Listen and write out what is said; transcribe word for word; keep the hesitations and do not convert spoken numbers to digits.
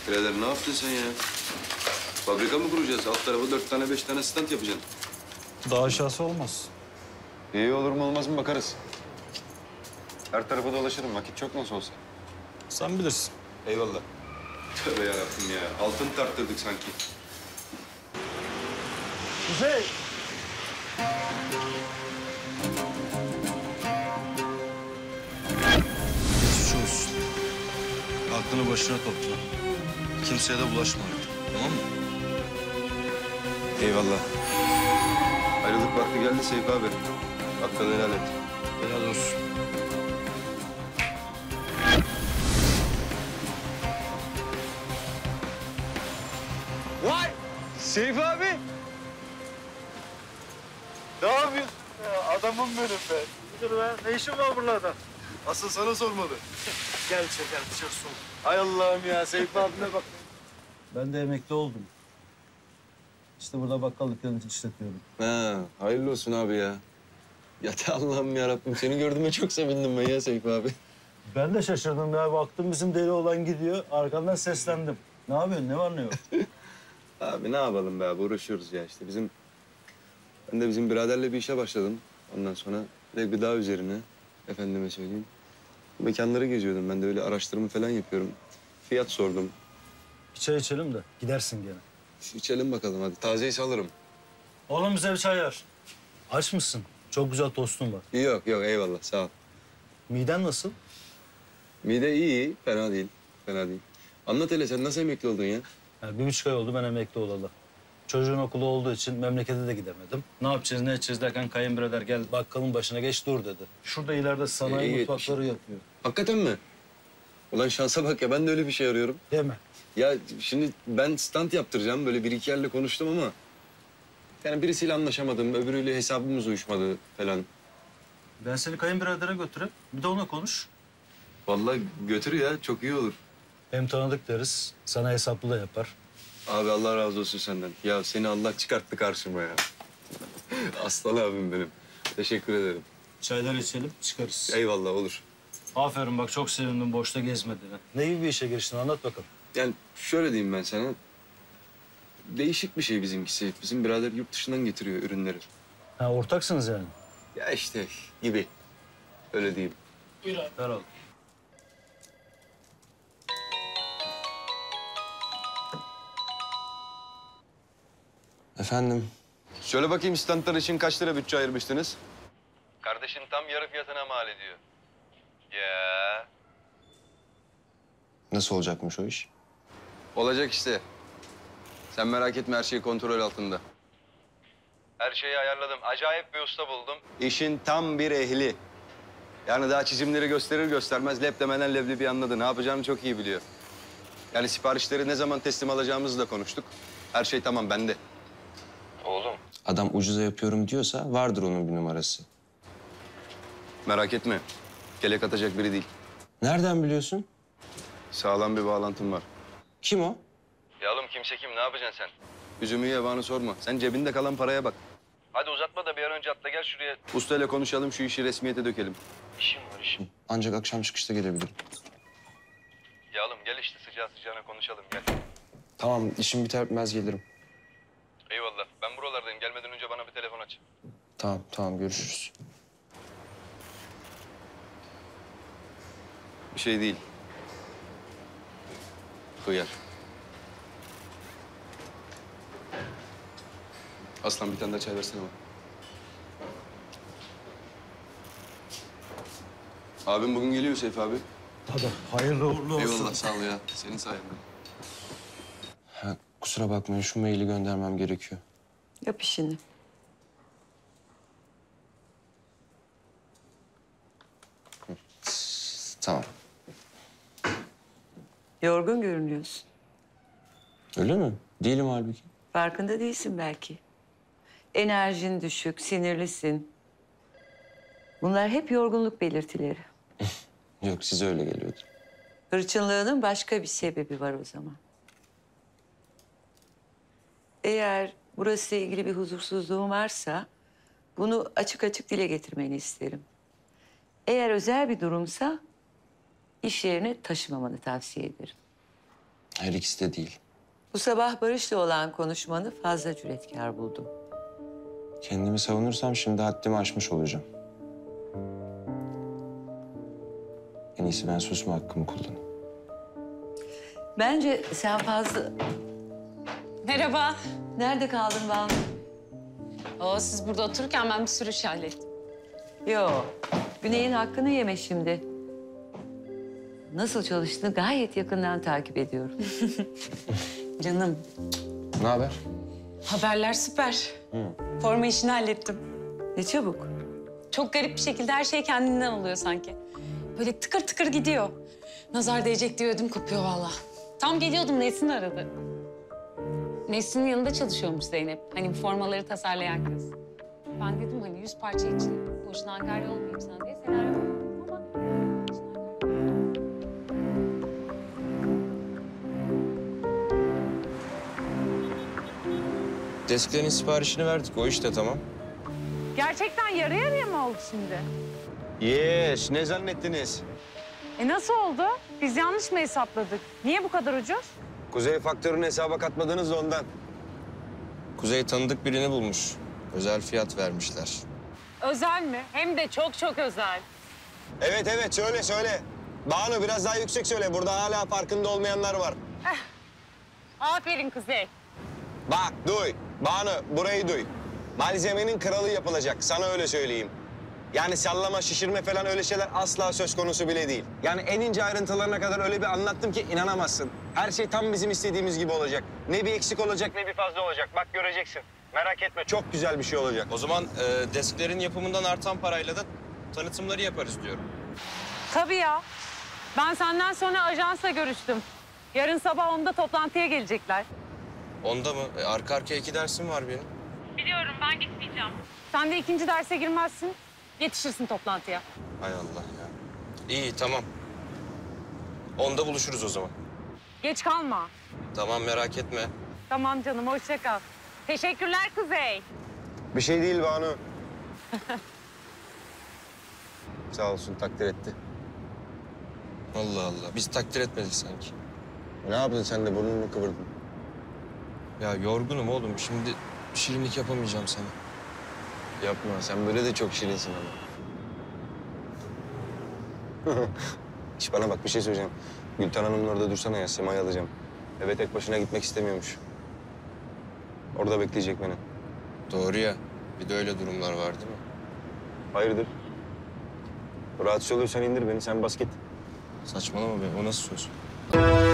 Birader ne yaptın sen ya? Fabrika mı kuracağız? Alt tarafı dört tane, beş tane stand yapacaksın. Daha aşağısı olmaz. İyi olur mu olmaz mı bakarız. Her tarafa dolaşırım. Vakit çok nasıl olsa. Sen bilirsin. Eyvallah. Tövbe yarabbim ya. Altın tarttırdık sanki. Kuzey! Geçmiş olsun. Aklını başına topla. Kimseye de bulaşma artık, tamam mı? Eyvallah. Ayrılık vakti geldi Seyfi abi. Hakkını helal et. Helal olsun. Vay! Seyfi abi! Ne yapıyorsun ya? Adamım benim be. Dur be, ne işin var buralarda? Asıl sana sormadı. Gel içeri, gel dışarı soğuk. Hay Allah'ım ya, Seyfi abime bak. Ben de emekli oldum. İşte burada bakkal dükkanı işletiyorum. Ha, hayırlı olsun abi ya. Ya da Allah'ım yarabbim seni gördüğüme çok sevindim ben ya Seyfi abi. Ben de şaşırdım ya. Baktım bizim deli olan gidiyor. Arkamdan seslendim. Ne yapıyorsun? Ne var ne yok? Abi ne yapalım be abi uğraşıyoruz ya işte bizim... Ben de bizim biraderle bir işe başladım. Ondan sonra bir gıda üzerine efendime söyleyeyim. Mekanları geziyordum ben de öyle araştırma falan yapıyorum. Fiyat sordum. Bir çay içelim de gidersin gene. İçelim bakalım hadi tazeyi alırım. Oğlum bize bir çay ver. Aç mısın? Çok güzel tostun var. Yok yok eyvallah sağ ol. Miden nasıl? Mide iyi, iyi fena değil fena değil. Anlat hele sen nasıl emekli oldun ya? Yani bir buçuk ay oldu ben emekli olalı. Çocuğun okulu olduğu için memlekete de gidemedim. Ne yapacağız, ne edeceğiz derken kayınbirader gel bakkalın başına geç dur dedi. Şurada ileride sanayi İyi mutfakları yapıyor. Hakikaten mi? Ulan şansa bak ya ben de öyle bir şey arıyorum. Değil mi? Ya şimdi ben stand yaptıracağım böyle bir iki yerle konuştum ama... Yani birisiyle anlaşamadım, öbürüyle hesabımız uyuşmadı falan. Ben seni kayınbiradere götürüp bir de ona konuş. Vallahi götür ya çok iyi olur. Hem tanıdık deriz, sana hesaplı da yapar. Abi Allah razı olsun senden. Ya seni Allah çıkarttı karşıma ya. Aslan abim benim. Teşekkür ederim. Çaylar içelim, çıkarız. Eyvallah olur. Aferin bak çok sevindim boşta gezmediğine. Ne gibi bir işe giriştin anlat bakalım. Yani şöyle diyeyim ben sana. Değişik bir şey bizimkisi. Bizim birader yurt dışından getiriyor ürünleri. Ha ortaksınız yani. Ya işte gibi. Öyle diyeyim. Buyur abi. Ver oğlum. Efendim? Söyle bakayım standlar için kaç lira bütçe ayırmıştınız? Kardeşin tam yarı fiyatına mal ediyor. Ya. Nasıl olacakmış o iş? Olacak işte. Sen merak etme her şey kontrol altında. Her şeyi ayarladım. Acayip bir usta buldum. İşin tam bir ehli. Yani daha çizimleri gösterir göstermez lep demeden leblebi anladı. Ne yapacağını çok iyi biliyor. Yani siparişleri ne zaman teslim alacağımızı da konuştuk. Her şey tamam bende. Oğlum. Adam ucuza yapıyorum diyorsa vardır onun bir numarası. Merak etme. Kelek atacak biri değil. Nereden biliyorsun? Sağlam bir bağlantım var. Kim o? Ya oğlum kimse kim? Ne yapacaksın sen? Üzümü yabanı sorma. Sen cebinde kalan paraya bak. Hadi uzatma da bir an önce atla gel şuraya. Ustayla konuşalım şu işi resmiyete dökelim. İşim var işim. Ancak akşam çıkışta gelebilirim. Ya oğlum gel işte sıcağı sıcağına konuşalım gel. Tamam, işim biter bitmez gelirim. Eyvallah. Ben buralardayım. Gelmeden önce bana bir telefon aç. Tamam, tamam. Görüşürüz. Bir şey değil. Hıyar. Aslan bir tane daha çay versene bana. Abim bugün geliyor Seyfi abi. Hadi hayırlı uğurlu olsun. Eyvallah sağ ol ya. Senin sayende. Ha, kusura bakmayın, şu maili göndermem gerekiyor. Yap işini. Tamam. Yorgun görünüyorsun. Öyle mi? Değilim halbuki. Farkında değilsin belki. Enerjin düşük, sinirlisin. Bunlar hep yorgunluk belirtileri. Yok, size öyle geliyordu. Hırçınlığının başka bir sebebi var o zaman. Eğer burası ile ilgili bir huzursuzluğun varsa... bunu açık açık dile getirmeni isterim. Eğer özel bir durumsa... iş yerine taşımamanı tavsiye ederim. Her ikisi de değil. Bu sabah Barış'la olan konuşmanı fazla cüretkar buldum. Kendimi savunursam şimdi haddimi aşmış olacağım. En iyisi ben susma hakkımı kullanayım. Bence sen fazla... Merhaba. Nerede kaldın Banu? Oo, siz burada otururken ben bir sürü şey hallettim. Yo, Güney'in hakkını yeme şimdi. Nasıl çalıştığını gayet yakından takip ediyorum. Canım, Ne haber? haberler süper. Forma işini hallettim. Ne çabuk. Çok garip bir şekilde her şey kendinden oluyor sanki. Böyle tıkır tıkır gidiyor. Nazar değecek diye ödüm kopuyor vallahi. Tam geliyordum, Nesin aradı. Nesin'in yanında çalışıyormuş Zeynep. Hani bu formaları tasarlayan kız. Ben dedim hani yüz parça için boşuna angarya olmayayım sana diye seni aramadım ama... Desklerin siparişini verdik. O işte tamam. Gerçekten yarı yarıya mı oldu şimdi? Yes, ne zannettiniz? E nasıl oldu? Biz yanlış mı hesapladık? Niye bu kadar ucuz? Kuzey faktörünü hesaba katmadınız da ondan. Kuzey tanıdık birini bulmuş. Özel fiyat vermişler. Özel mi? Hem de çok çok özel. Evet evet söyle söyle. Banu biraz daha yüksek söyle. Burada hala farkında olmayanlar var. Aferin Kuzey. Bak duy. Banu burayı duy. Malzemenin kralı yapılacak. Sana öyle söyleyeyim. Yani sallama, şişirme falan öyle şeyler asla söz konusu bile değil. Yani en ince ayrıntılarına kadar öyle bir anlattım ki inanamazsın. Her şey tam bizim istediğimiz gibi olacak. Ne bir eksik olacak ne bir fazla olacak. Bak göreceksin. Merak etme çok güzel bir şey olacak. O zaman e, desklerin yapımından artan parayla da tanıtımları yaparız diyorum. Tabii ya. Ben senden sonra ajansla görüştüm. Yarın sabah onda toplantıya gelecekler. Onda mı? E, arka arkaya iki dersim var benim. Biliyorum ben gitmeyeceğim. Sen de ikinci derse girmezsin. Yetişirsin toplantıya. Hay Allah ya. İyi tamam. Onda buluşuruz o zaman. Geç kalma. Tamam merak etme. Tamam canım hoşça kal. Teşekkürler Kuzey. Bir şey değil Banu. Sağ olsun takdir etti. Allah Allah. Biz takdir etmedik sanki. Ne yaptın sen de burnunu kıvırdın? Ya yorgunum oğlum. Şimdi şirinlik yapamayacağım sana. Yapma sen böyle de çok şirinsin ama. İş bana bak bir şey söyleyeceğim. Gülten Hanım'ın orada dursana ya Sema'yı alacağım. Eve tek başına gitmek istemiyormuş. Orada bekleyecek beni. Doğru ya. Bir de öyle durumlar var değil mi? Hayırdır? Rahatsız oluyorsan indir beni sen bas git. Saçmalama be. O nasıl söz?